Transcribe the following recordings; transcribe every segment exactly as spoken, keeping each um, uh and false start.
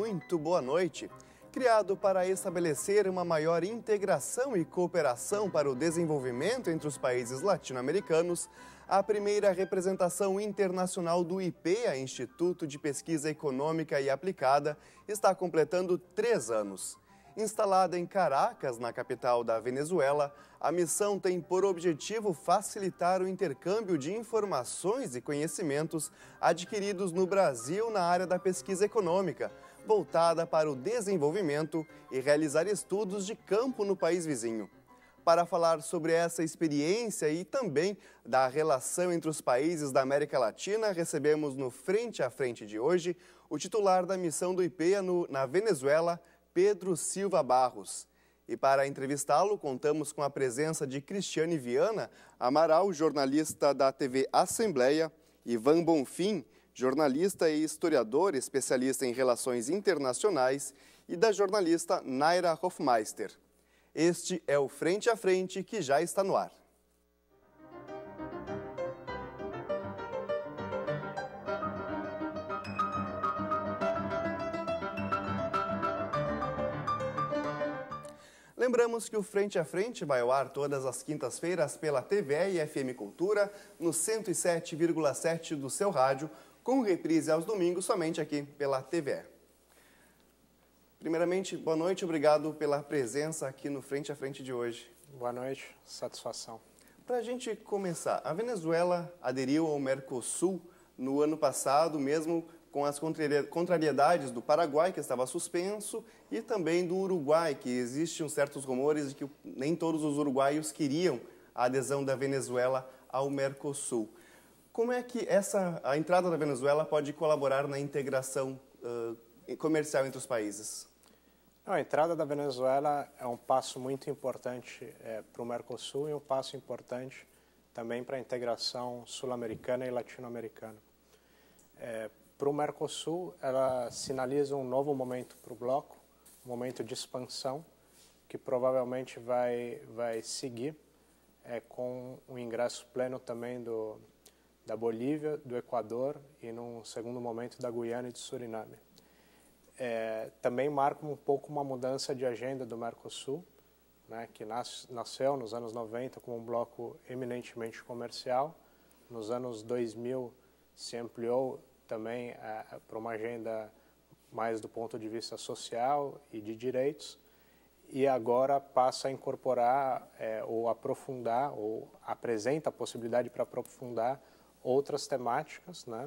muito boa noite. Criado para estabelecer uma maior integração e cooperação para o desenvolvimento entre os países latino-americanos, a primeira representação internacional do IPEA, Instituto de Pesquisa Econômica e Aplicada, está completando três anos. Instalada em Caracas, na capital da Venezuela, a missão tem por objetivo facilitar o intercâmbio de informações e conhecimentos adquiridos no Brasil na área da pesquisa econômica, voltada para o desenvolvimento e realizar estudos de campo no país vizinho. Para falar sobre essa experiência e também da relação entre os países da América Latina, recebemos no Frente a Frente de hoje o titular da missão do IPEA no, na Venezuela, Pedro Silva Barros. E para entrevistá-lo, contamos com a presença de Cristiane Viana Amaral, jornalista da T V Assembleia, Ivan Bonfim, jornalista e historiador especialista em relações internacionais, e da jornalista Naira Hofmeister. Este é o Frente a Frente que já está no ar. Lembramos que o Frente a Frente vai ao ar todas as quintas-feiras pela T V E e F M Cultura, no cento e sete vírgula sete do seu rádio, com reprise aos domingos somente aqui pela T V E. Primeiramente, boa noite, obrigado pela presença aqui no Frente a Frente de hoje. Boa noite, satisfação. Para a gente começar, a Venezuela aderiu ao Mercosul no ano passado, mesmo com as contrariedades do Paraguai, que estava suspenso, e também do Uruguai, que existem certos rumores de que nem todos os uruguaios queriam a adesão da Venezuela ao Mercosul. Como é que essa, a entrada da Venezuela pode colaborar na integração uh, comercial entre os países? A entrada da Venezuela é um passo muito importante é, para o Mercosul e um passo importante também para a integração sul-americana e latino-americana. É, para o Mercosul, ela sinaliza um novo momento para o bloco, um momento de expansão, que provavelmente vai, vai seguir é, com o ingresso pleno também do, da Bolívia, do Equador e, num segundo momento, da Guiana e do Suriname. É, também marca um pouco uma mudança de agenda do Mercosul, né, que nas, nasceu nos anos noventa como um bloco eminentemente comercial. Nos anos dois mil se ampliou também é, para uma agenda mais do ponto de vista social e de direitos, e agora passa a incorporar é, ou aprofundar, ou apresenta a possibilidade para aprofundar outras temáticas, né?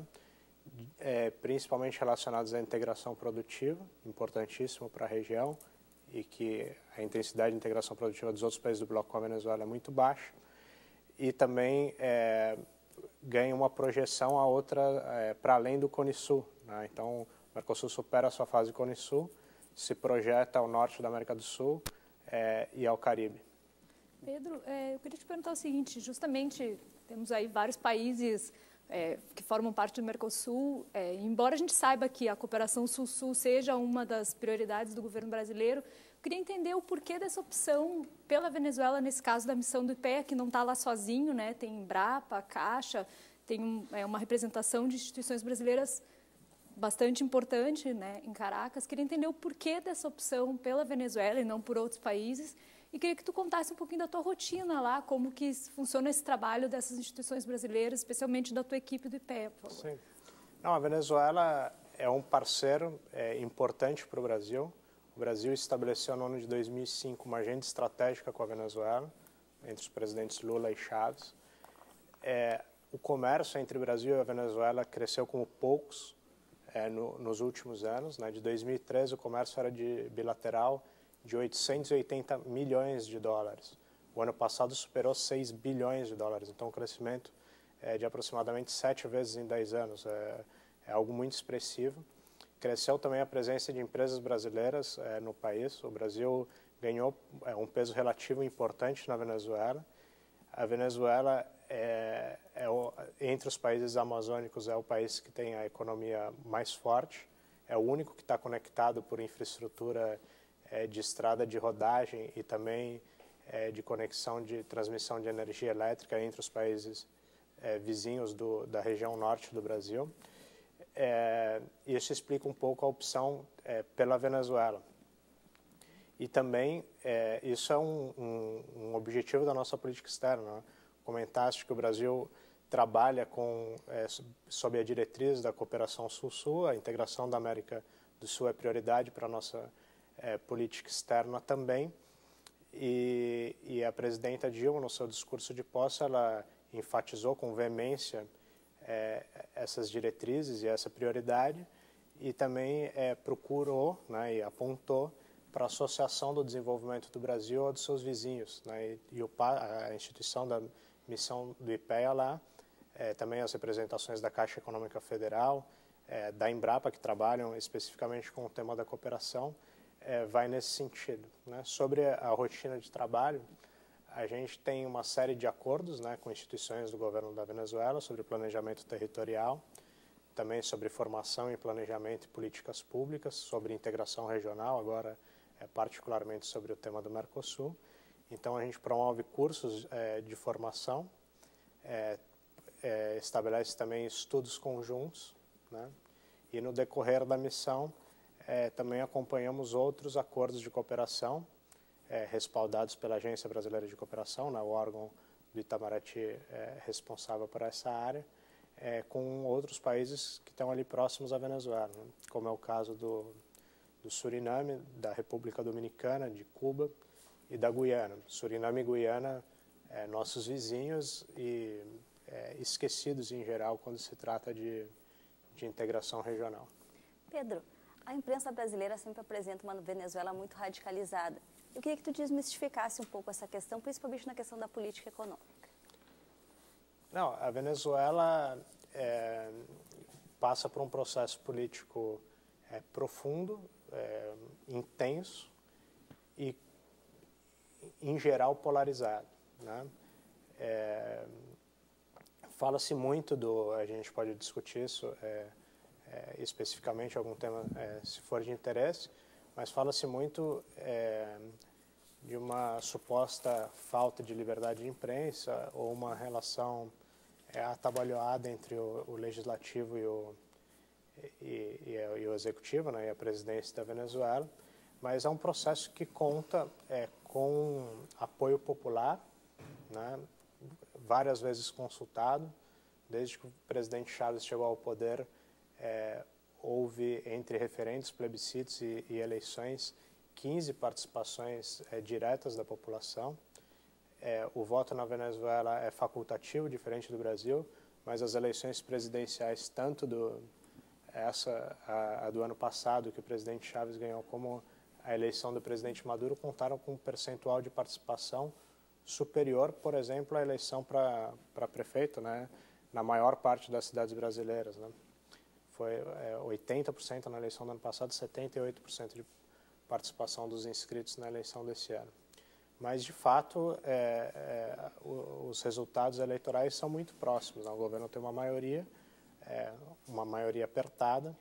É, principalmente relacionadas à integração produtiva, importantíssimo para a região, e que a intensidade de integração produtiva dos outros países do bloco com a Venezuela é muito baixa, e também é, ganha uma projeção a outra é, para além do Cone Sul, né? Então, o Mercosul supera a sua fase Cone Sul, se projeta ao norte da América do Sul é, e ao Caribe. Pedro, é, eu queria te perguntar o seguinte, justamente temos aí vários países É, que formam parte do Mercosul, é, embora a gente saiba que a cooperação Sul-Sul seja uma das prioridades do governo brasileiro, eu queria entender o porquê dessa opção pela Venezuela, nesse caso da missão do IPEA, que não está lá sozinho, né? Tem Embrapa, Caixa, tem um, é, uma representação de instituições brasileiras bastante importante, né, em Caracas. Queria entender o porquê dessa opção pela Venezuela e não por outros países. E queria que tu contasse um pouquinho da tua rotina lá, como que funciona esse trabalho dessas instituições brasileiras, especialmente da tua equipe do IPEA, por favor. Sim. Não, a Venezuela é um parceiro é, importante para o Brasil. O Brasil estabeleceu no ano de dois mil e cinco uma agenda estratégica com a Venezuela, entre os presidentes Lula e Chávez. É, o comércio entre o Brasil e a Venezuela cresceu como poucos é, no, nos últimos anos, né? De dois mil e treze, o comércio era de bilateral de oitocentos e oitenta milhões de dólares. O ano passado superou seis bilhões de dólares, então um crescimento é, de aproximadamente sete vezes em dez anos. É, é algo muito expressivo. Cresceu também a presença de empresas brasileiras é, no país. O Brasil ganhou é, um peso relativo importante na Venezuela. A Venezuela, é, é o, entre os países amazônicos, é o país que tem a economia mais forte, é o único que está conectado por infraestrutura é, de estrada de rodagem e também é, de conexão de transmissão de energia elétrica entre os países é, vizinhos do, da região norte do Brasil. É, isso explica um pouco a opção é, pela Venezuela. E também, é, isso é um, um, um objetivo da nossa política externa. Né? Comentaste que o Brasil trabalha com, é, sob a diretriz da cooperação Sul-Sul, a integração da América do Sul é prioridade para a nossa é, política externa também. E, e a presidenta Dilma, no seu discurso de posse, ela enfatizou com veemência é, essas diretrizes e essa prioridade, e também é, procurou, né, e apontou para a Associação do Desenvolvimento do Brasil ou dos seus vizinhos, né, e, e o, a instituição da missão do I P E A lá, é, também as representações da Caixa Econômica Federal, é, da Embrapa, que trabalham especificamente com o tema da cooperação, é, vai nesse sentido. Né? Sobre a, a rotina de trabalho, a gente tem uma série de acordos, né, com instituições do governo da Venezuela sobre planejamento territorial, também sobre formação e planejamento e políticas públicas, sobre integração regional, agora é, particularmente sobre o tema do Mercosul. Então, a gente promove cursos é, de formação, é, é, estabelece também estudos conjuntos, né? E no decorrer da missão, é, também acompanhamos outros acordos de cooperação, é, respaldados pela Agência Brasileira de Cooperação, né, o órgão do Itamaraty é, responsável por essa área, é, com outros países que estão ali próximos à Venezuela, né? Como é o caso do, do Suriname, da República Dominicana, de Cuba e da Guiana. Suriname e Guiana, é, nossos vizinhos e é, esquecidos em geral quando se trata de, de integração regional. Pedro, a imprensa brasileira sempre apresenta uma Venezuela muito radicalizada. Eu queria que tu desmistificasse um pouco essa questão, principalmente na questão da política econômica. Não, a Venezuela é, passa por um processo político é, profundo, é, intenso e, em geral, polarizado. Né? É, Fala-se muito do, a gente pode discutir isso é, é, especificamente, algum tema, é, se for de interesse, mas fala-se muito é, de uma suposta falta de liberdade de imprensa ou uma relação é, atabalhoada entre o, o legislativo e o, e, e, e o executivo, né, e a presidência da Venezuela, mas é um processo que conta é, com apoio popular, né, várias vezes consultado. Desde que o presidente Chávez chegou ao poder, é, houve, entre referendos, plebiscitos e, e eleições, quinze participações é, diretas da população. É, o voto na Venezuela é facultativo, diferente do Brasil, mas as eleições presidenciais, tanto do, essa, a, a do ano passado, que o presidente Chávez ganhou, como a eleição do presidente Maduro, contaram com um percentual de participação superior, por exemplo, à eleição para prefeito, né, na maior parte das cidades brasileiras. Né? Foi é, oitenta por cento na eleição do ano passado, setenta e oito por cento de participação dos inscritos na eleição desse ano. Mas, de fato, é, é, os resultados eleitorais são muito próximos. Né? O governo tem uma maioria, é, uma maioria apertada.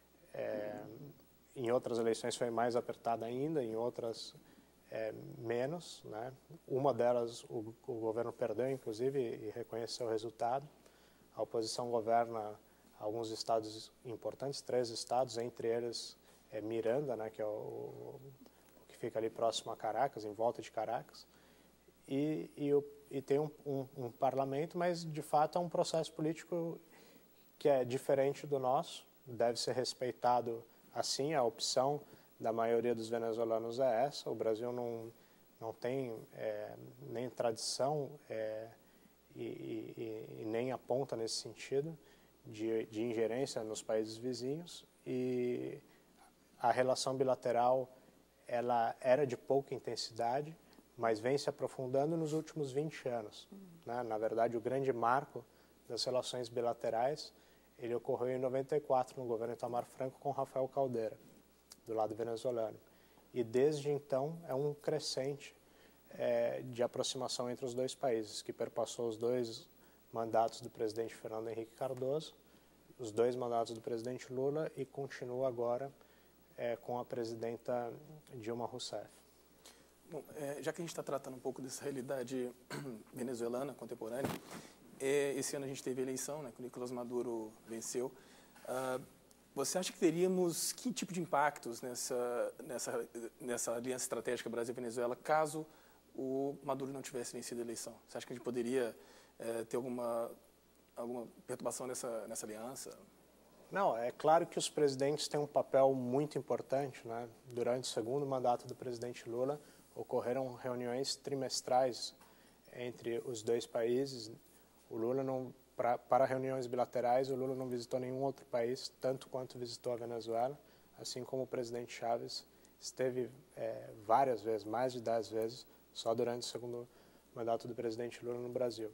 É, em outras eleições foi mais apertada ainda, em outras é, menos. Né? Uma delas o, o governo perdeu, inclusive, e reconheceu o resultado. A oposição governa alguns estados importantes, três estados, entre eles é, Miranda, né, que é o, o que fica ali próximo a Caracas, em volta de Caracas, e, e, o, e tem um, um, um parlamento, mas de fato é um processo político que é diferente do nosso, deve ser respeitado assim, a opção da maioria dos venezuelanos é essa. O Brasil não, não tem é, nem tradição é, e, e, e nem aponta nesse sentido de, de ingerência nos países vizinhos, e a relação bilateral ela era de pouca intensidade, mas vem se aprofundando nos últimos vinte anos. Uhum. Né? Na verdade, o grande marco das relações bilaterais ele ocorreu em noventa e quatro, no governo Itamar Franco, com Rafael Caldeira, do lado venezuelano. E desde então é um crescente é, de aproximação entre os dois países, que perpassou os dois mandatos do presidente Fernando Henrique Cardoso, os dois mandatos do presidente Lula, e continua agora é, com a presidenta Dilma Rousseff. Bom, é, já que a gente está tratando um pouco dessa realidade venezuelana contemporânea, é, esse ano a gente teve a eleição, né, que o Nicolás Maduro venceu. Uh, você acha que teríamos que tipo de impactos nessa, nessa, nessa aliança estratégica Brasil-Venezuela caso o Maduro não tivesse vencido a eleição? Você acha que a gente poderia é, ter alguma, alguma perturbação nessa, nessa aliança? Não, é claro que os presidentes têm um papel muito importante, né? Durante o segundo mandato do presidente Lula, ocorreram reuniões trimestrais entre os dois países. O Lula não, pra, para reuniões bilaterais, o Lula não visitou nenhum outro país, tanto quanto visitou a Venezuela, assim como o presidente Chávez esteve é, várias vezes, mais de dez vezes, só durante o segundo mandato do presidente Lula no Brasil.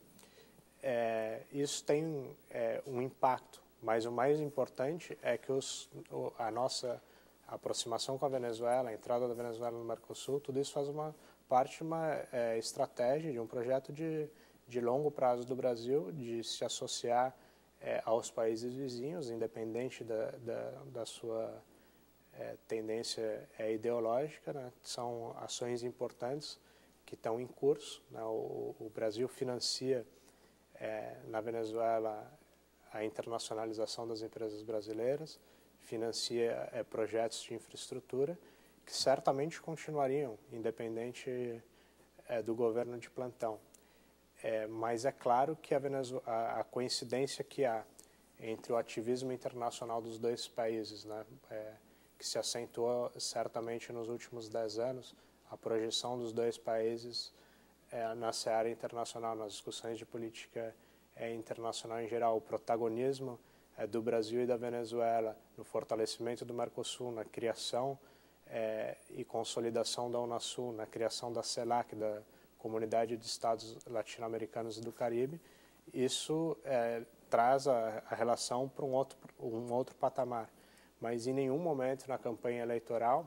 É, isso tem é, um impacto, mas o mais importante é que os, a nossa aproximação com a Venezuela, a entrada da Venezuela no Mercosul, tudo isso faz uma parte de uma é, estratégia, de um projeto de, de longo prazo do Brasil, de se associar é, aos países vizinhos, independente da, da, da sua é, tendência é, ideológica, né? São ações importantes que estão em curso, né? o, o Brasil financia é, na Venezuela a internacionalização das empresas brasileiras, financia é, projetos de infraestrutura que certamente continuariam, independente é, do governo de plantão. É, mas é claro que a, Venezuela, a, a coincidência que há entre o ativismo internacional dos dois países, né, é, que se acentuou certamente nos últimos dez anos, a projeção dos dois países é, na seara internacional, nas discussões de política É, internacional em geral, o protagonismo é, do Brasil e da Venezuela no fortalecimento do Mercosul, na criação é, e consolidação da Unasul, na criação da CELAC, da Comunidade de Estados Latino-Americanos e do Caribe, isso é, traz a, a relação para um outro, um outro patamar. Mas em nenhum momento na campanha eleitoral,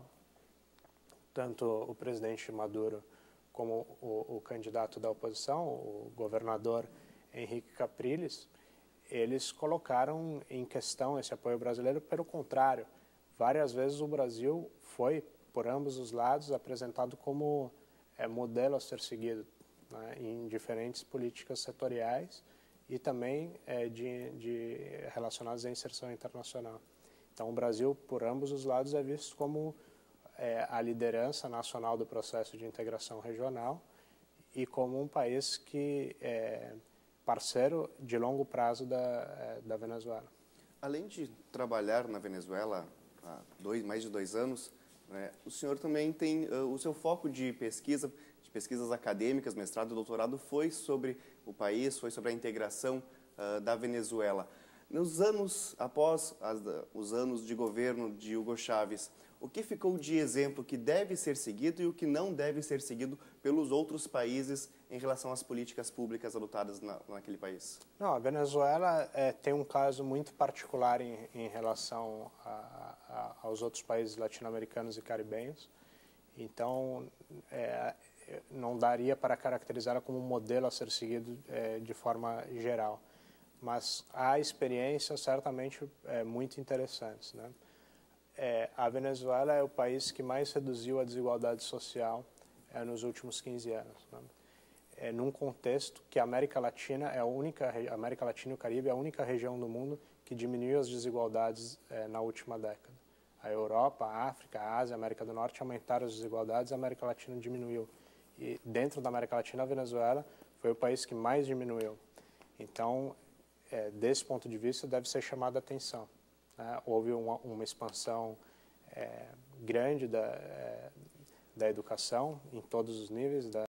tanto o presidente Maduro como o, o candidato da oposição, o governador Henrique Capriles, eles colocaram em questão esse apoio brasileiro. Pelo contrário, várias vezes o Brasil foi, por ambos os lados, apresentado como é, modelo a ser seguido, né, em diferentes políticas setoriais e também é, de, de relacionadas à inserção internacional. Então, o Brasil, por ambos os lados, é visto como é, a liderança nacional do processo de integração regional e como um país que é parceiro de longo prazo da, da Venezuela. Além de trabalhar na Venezuela há dois, mais de dois anos, né, o senhor também tem uh, o seu foco de pesquisa, de pesquisas acadêmicas, mestrado e doutorado, foi sobre o país, foi sobre a integração uh, da Venezuela. Nos anos, após as, os anos de governo de Hugo Chávez, o que ficou de exemplo que deve ser seguido e o que não deve ser seguido pelos outros países em relação às políticas públicas adotadas na, naquele país? Não, a Venezuela é, tem um caso muito particular em, em relação a, a, aos outros países latino-americanos e caribenhos. Então, é, não daria para caracterizá-la como um modelo a ser seguido é, de forma geral. Mas há experiências certamente é, muito interessantes, né? É, a Venezuela é o país que mais reduziu a desigualdade social é, nos últimos quinze anos, né? É, num contexto que a América Latina é a única, a América Latina e o Caribe é a única região do mundo que diminuiu as desigualdades é, na última década. A Europa, a África, a Ásia, a América do Norte aumentaram as desigualdades, a América Latina diminuiu. E dentro da América Latina, a Venezuela foi o país que mais diminuiu. Então, é, desse ponto de vista, deve ser chamada a atenção. Né? Houve uma, uma expansão é, grande da, é, da educação em todos os níveis, da